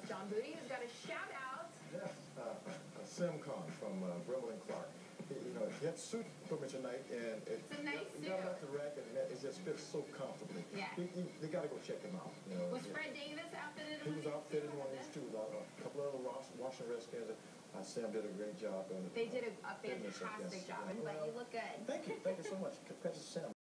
John Booty, who's got a shout out. Yes, Simcon from Brimble Clark. You know, he had a suit for me tonight, and It's a nice you got it off the rack, and it just fits so comfortably. Yeah. They got to go check him out. You know, Was Fred Davis outfitted? He was outfitted in one of these too. A couple of other Washington Redskins. Sam did a great job. They did a fantastic job. Yes. But you look good. Thank you so much. Compared to Sam.